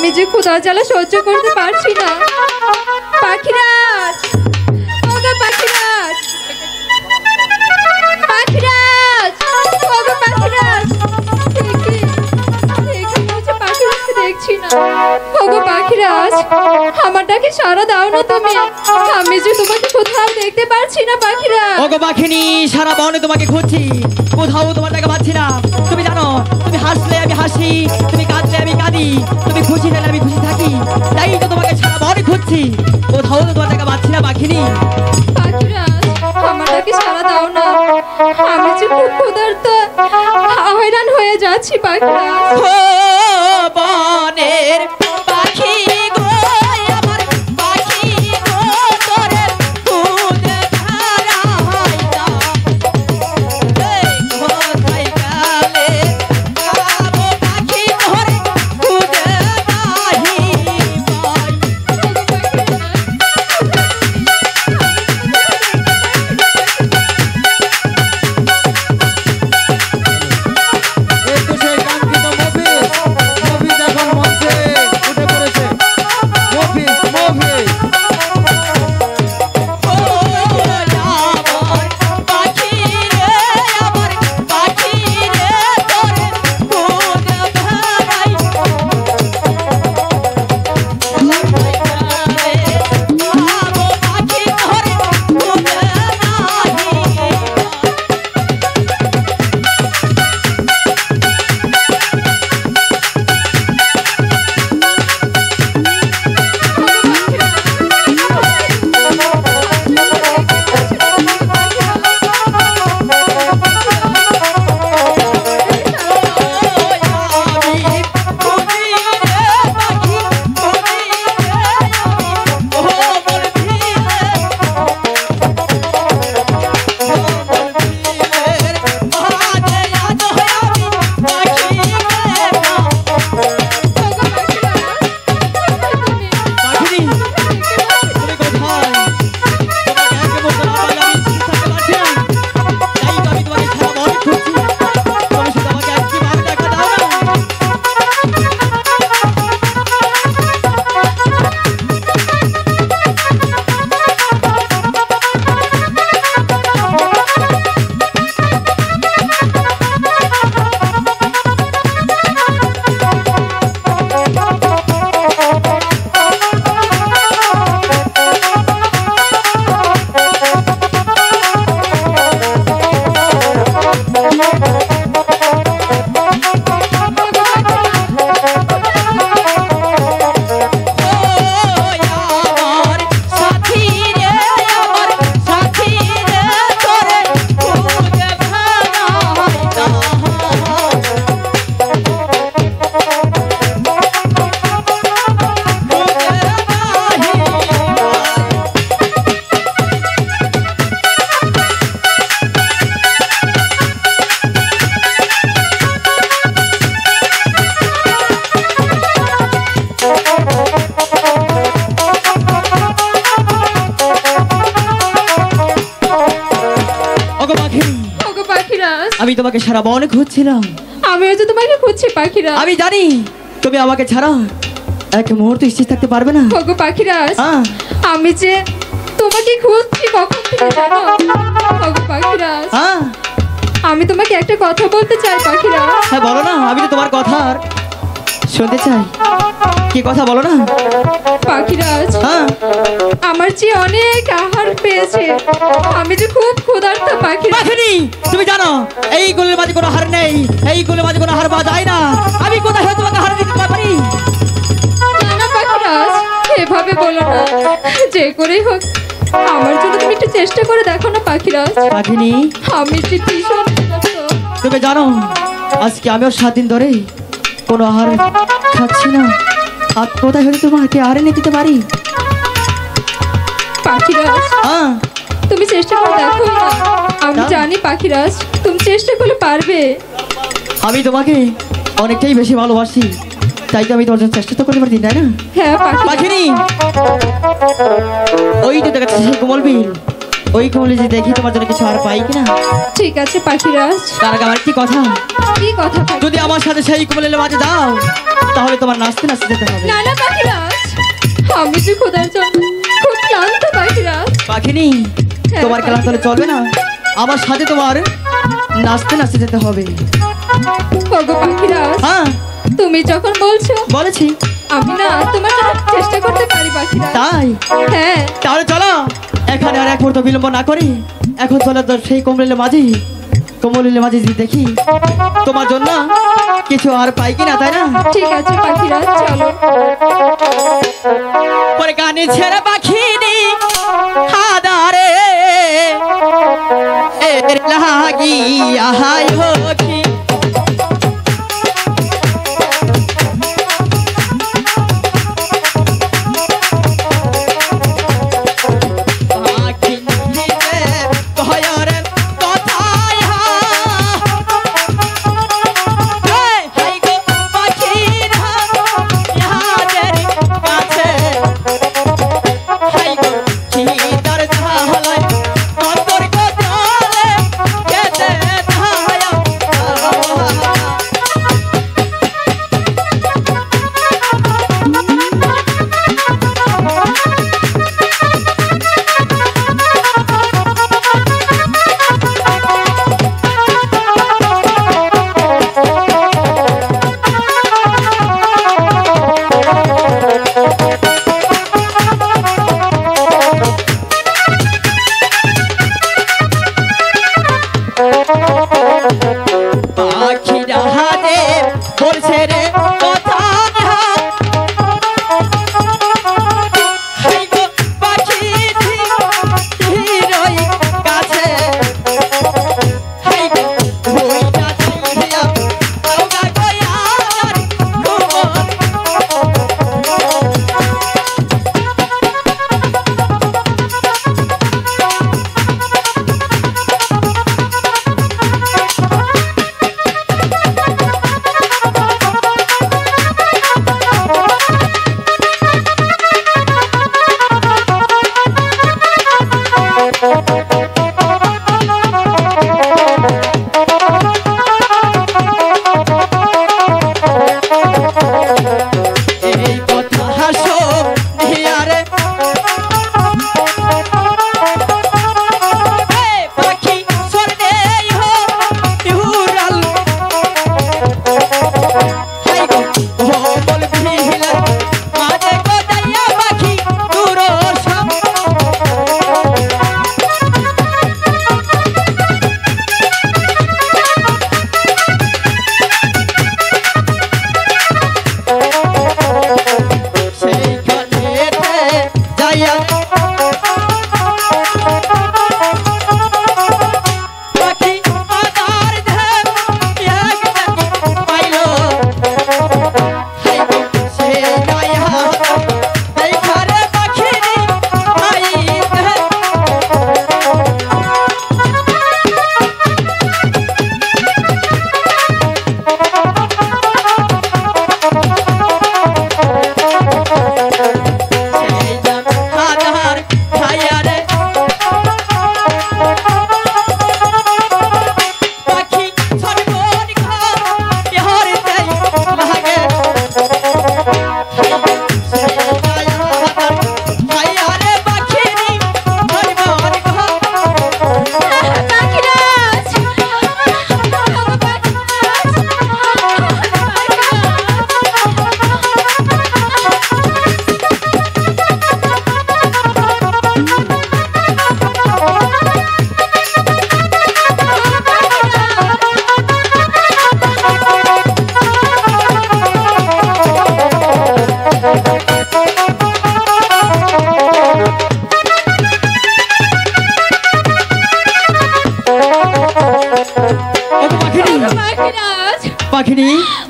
আমি যে ক্ষুধার জ্বালা সহ্য করতে পারছি না। পাখিরাজ, ওগো পাখিরাজ, পাখিরাজ, ওগো পাখিরাজ, পাখিরাজকে দেখছি না। ওগো পাখিরাজ, আমার ডাকে সাড়া দাও না তুমি, আমি যে তোমাকে কোথাও দেখতে পারছি না। পাখিরাজ, ওগো পাখিনি, সারা বনে তোমাকে খুঁজছি, কোথাও তোমার দেখা পাচ্ছি না। তুমি জানো, তুমি হাসলে আমি হাসি, তুমি কাঁদলে আমি কাঁদি, তুমি খুশি হলে আমি খুশি থাকি, তাই তো তোমাকে সারা বনে খুঁজছি, কোথাও তো তোমার দেখা পাচ্ছি না পাখিনি। পাখিরাজ, আমার ডাকে সাড়া দাও না, আমি যে খুব ক্ষুধার্ত, হয়রান হয়ে যাচ্ছি। পাখিরাজ, ও বনের পাখি গো, আমার পাখি গো, তোরে খুঁজে ধরা হয় না। এই কোথায় গেলে যাবো পাখি তোরে খুঁজে নাহি পাই। আমি তোমাকে সারা বনে খুঁজছিলাম, আমিও যে তোমাকে খুঁজছি। পাখিরাজ, আমি জানি তুমি আমাকে ছাড়া এক মুহূর্ত স্থির থাকতে পারবে না। ওগো পাখিরাজ, হ্যাঁ, আমি যে তোমাকে খুঁজছি কখন থেকে জানো। ওগো পাখিরাজ, হ্যাঁ, আমি তোমাকে একটা কথা বলতে চাই। পাখিরাজ, হ্যাঁ বলো না, আমি তো তোমার কথা শুনতে চাই। কি কথা বলো না। পাখিরাজ, হ্যাঁ, আমার যে অনেক আহার পেয়েছে, আমি যে খুব ক্ষুধার্ত। পাখিরাজ, পাখিনি, তুমি জানো এই গুলির মাঝে কোনো হার নেই, এই গুলির মাঝে কোনো হার পাওয়া যায় না। আমি কোথায় হয়তো তোমাকে হার দিতে পারি। না না পাখিরাজ, এভাবে বলো না, যে করেই হোক আমার জন্য তুমি একটু চেষ্টা করে দেখো না। পাখিরাজ, পাখিনি, আমি যে ভীষণ ক্ষুধার্ত। তুমি জানো আজকে আমিও 7 দিন ধরে কোনো আহার খাচ্ছি না। আর কোথায় হয়তো তোমাকে আহারে নিয়ে দিতে পারি। পাখিরাজ, হ্যাঁ, তুমি চেষ্টা করে দেখো না। আমি জানি পাখিরাজ, তুমি চেষ্টা করলে পারবে। আমি তোমাকে অনেকটাই বেশি ভালোবাসি, তাই তো আমি তোমার জন্য চেষ্টা তো করতে পারি, তাই না? হ্যাঁ পাখিনি, ওই তো দেখাচ্ছে সেই কোমল বিল, ওই কমলে যে দেখি তোমার জন্য কিছু আর পাই কিনা। ঠিক আছে পাখিরাজ। তার আগে আমার কি কথা, কি কথা পাখি? যদি আমার সাথে সেই কমলের মাঝে যাও তাহলে তোমার নাচতে নাচতে যেতে হবে। না না পাখিরাজ, আমি যে খোদার জন্য খুব ক্লান্ত পাখিরাজ। পাখিনি, তোমার খেলা তাহলে চলবে না, আমার সাথে তোমার নাচতে নাচতে যেতে হবে। ওগো পাখিরাজ, হ্যাঁ তুমি যখন বলছো বলেছি। আমি না তোমার জন্য চেষ্টা করতে পারি পাখিরাজ। তাই হ্যাঁ তাহলে চলো, এখানে আর এক মুহূর্ত বিলম্ব না করি এখন চলো তো সেই কমলের মাঝে, কমলের মাঝে যদি দেখি তোমার জন্য কিছু আর পাই কিনা, তাই না? ঠিক আছে পাখিরাজ, চলো। পরে গানে ছেড়ে পাখিনি হাদারে এর লাগি আহাই হকি পাখিনি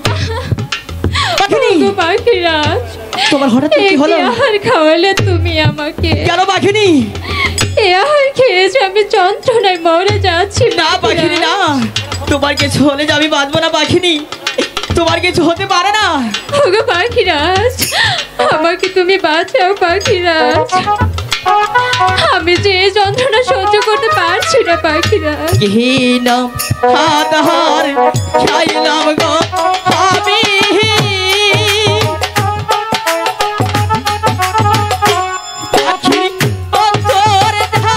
পাখিনি ওগো পাখিরাজ, তোমার হঠাৎ কি হলো? এই আহার খাওয়ালে তুমি আমাকে। কেন পাখিনি? এই আহার খেয়েছো, আমি যন্ত্রণায় মরে যাচ্ছি। না পাখিনি না, তোমার কিছু হলে যে আমি বাঁচবো না পাখিনি, তোমার কিছু হতে পারে না। ওগো পাখিরাজ, আমাকে তুমি বাঁচাও পাখিরাজ। আমি যে এই যন্ত্রণা সহ্য করতে পারছি না পাখিরাজ। ঘৃণ আধার খাইলাম গো আমি, পাখি অন্তর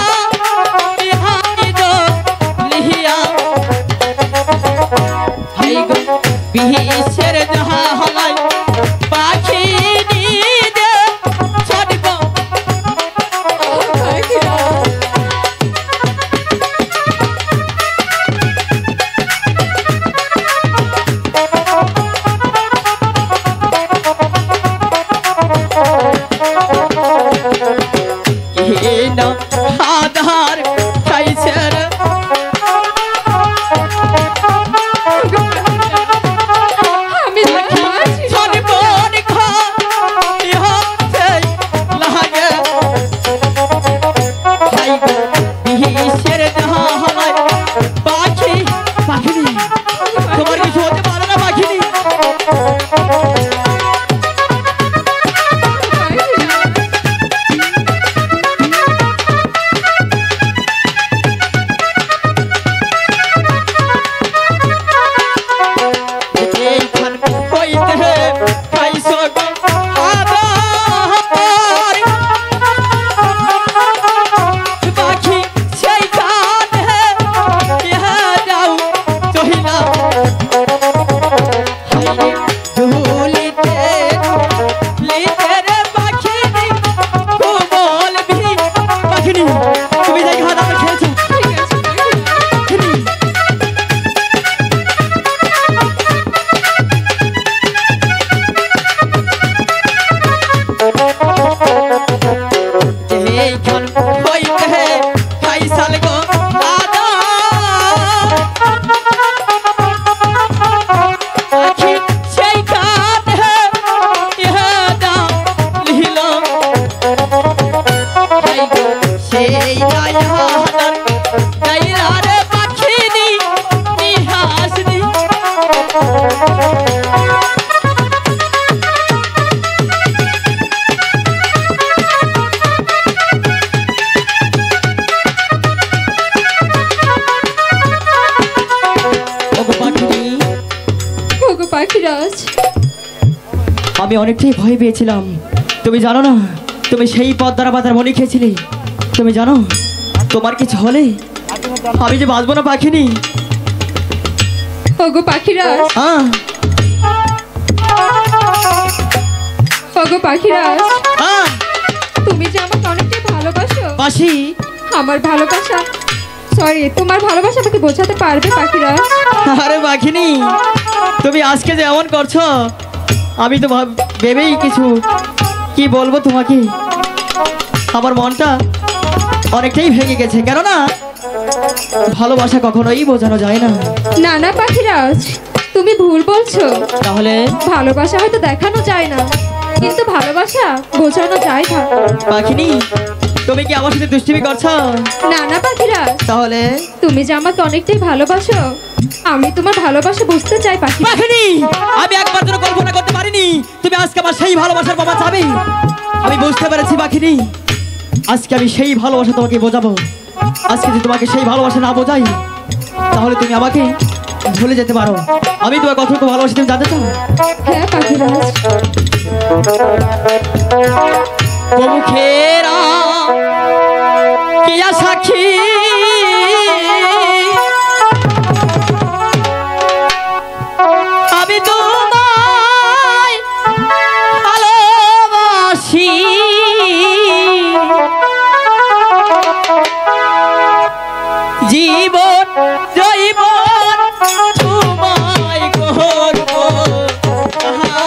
ধাই গো লিহিয়া, হাই গো বিষের জাহালাই পাখি নিদে ছড়িব। পাখিরাজ, ঘৃণ আধার খাইছে রে আমি যে পারছি না। ছড়িবন খাইছে লাগে, হাই গো বিষের জাহালাই পাখি, পাখিনি তোমার কিছু হতে পারে না পাখিনি। এইখান হইতে খাইছ গো আধার পাখি, সেইখান ইহা যাও চহিলা, হাইরে ঝুলিতে লিতে রে পাখিনি কোমল ভি, পাখিনি তুমি যাই খাওয়া দাওয়া খেয়েছো ঠিক আছে পাখিরাজ। এইখান হইতে খাইছাল গো আধার পাখি, সেইখান ইহা যাও লিহিল, হাই গো সেই রায়াদার গাইরা রে পাখিনি নিহাসনি। ওগো পাখিনি, ওগো পাখিরাজ, আমি অনেকটাই ভয় পেয়েছিলাম। তুমি জানো না, তুমি সেই পদ্মারা পাতার মনে খেয়েছিলে। তুমি জানো তোমার কিছু হলে আমি যে বাঁচবো না পাখিনি। ওগো পাখিরাজ, হ্যাঁ ওগো পাখিরাজ, হ্যাঁ তুমি যে আমাকে অনেকটাই ভালোবাসো। বাসি, আমার ভালোবাসা, সরি, তোমার ভালোবাসা আমাকে বোঝাতে পারবে পাখিরাজ? আরে পাখিনি তুমি আজকে যে এমন করছো, আমি তো ভেবেই কিছু কি বলবো তোমাকে। আমার মনটা অনেকটাই ভেঙে গেছে, কেননা ভালোবাসা কখনোই বোঝানো যায় না। না না পাখিরাজ, তুমি ভুল বলছো। তাহলে ভালোবাসা হয়তো দেখানো যায় না, কিন্তু ভালোবাসা বোঝানো যায় না। পাখিনি তুমি কি আমার সাথে দুষ্টুমি করছো? না না পাখিরাজ, তাহলে তুমি যে আমাকে অনেকটাই ভালোবাসো, আমি তোমার ভালোবাসা বুঝতে চাই পাখি। পাখিনি আমি একবার জন্য কল্পনা করতে পারিনি তুমি আজকে আমার সেই ভালোবাসার বাবা চাবে। আমি বুঝতে পেরেছি পাখিনি, আজকে আমি সেই ভালোবাসা তোমাকে বোঝাবো। আজকে যদি তোমাকে সেই ভালোবাসা না বোঝাই, তাহলে তুমি আমাকে ভুলে যেতে পারো। আমি তোমার কতটুকু ভালোবাসি তুমি জানতে চাও? হ্যাঁ পাখিরাজ, মুখেরা কিয়া সাক্ষী আমি তোমায় ভালোবাসি, জীবন জৈবন তোমায় করব। আহা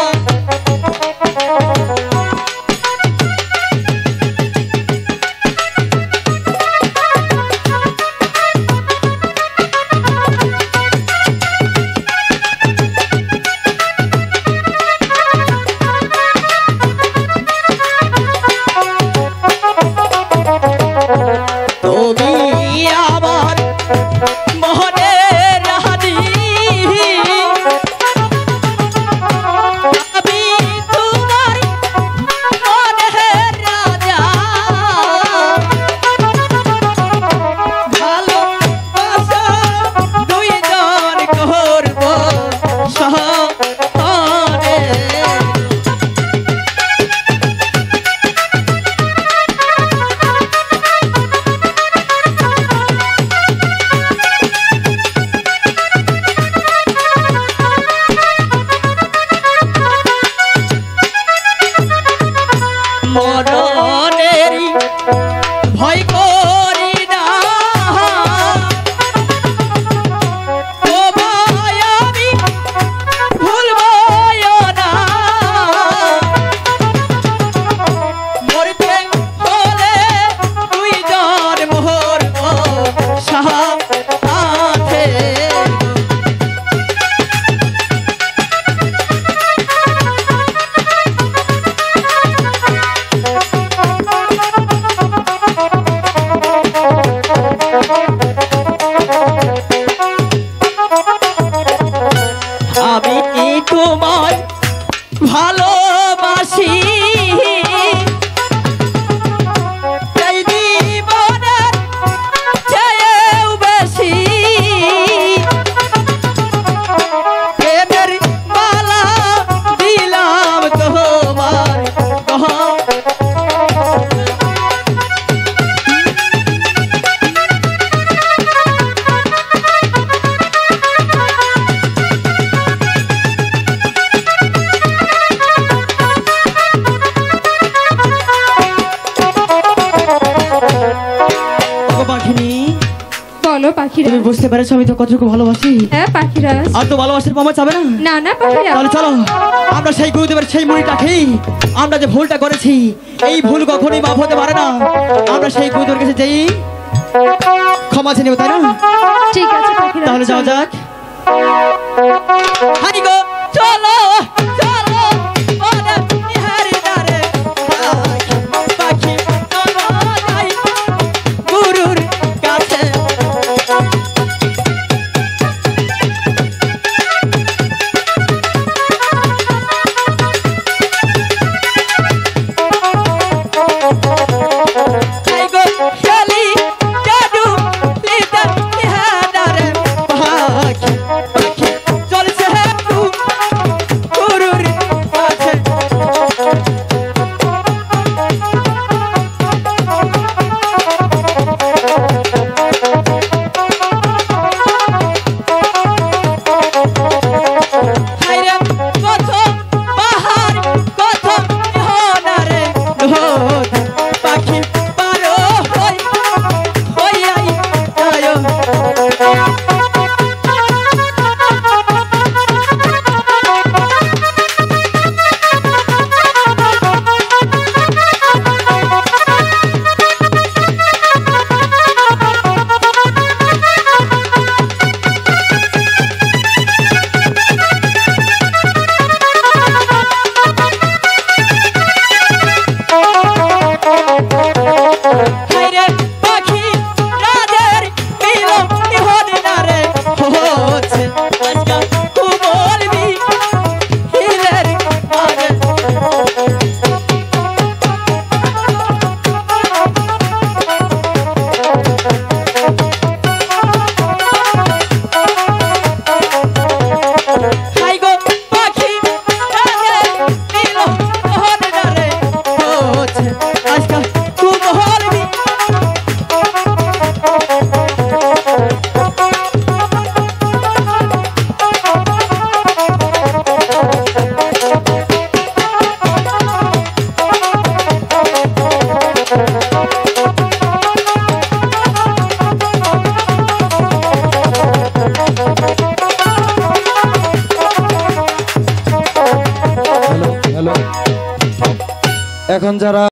তুমি বুঝতে পেরেছো আমি তো কতটুকু ভালোবাসি? হ্যাঁ পাখিরাজ। আর তো ভালোবাসার প্রমাণ চাবে না? না না পাখিরাজ। তাহলে চলো আমরা সেই গুরুদেবের সেই মুড়িটা খেয়ে আমরা যে ভুলটা করেছি এই ভুল কখনোই মাফ হতে পারে না। আমরা সেই গুরুদেবের কাছে যাই ক্ষমা চেয়ে নেব, তাই না? ঠিক আছে পাখিরাজ। তাহলে যাওয়া যাক। হাই গো চলো চলো ওরে বিহারি দারে পাখি চলো যাই গুরুর কাছে। হাই গো শালি জাদু লিদা বিহারে পাখি পাখি চলছে গুরুর কাছে। হাইরে কত পাহাড় কত হনারে নদ পাখি পারো হই হই আই যায়। হাইরে পাখি রাজের মিলন হদিনারে হচ্ছে আজকা তু বলবি হিলের আগে। হাই গো পাখি রাজের মিলন হদিনারে হচ্ছে আজকা তু বলবি। হ্যালো হ্যালো এখন যারা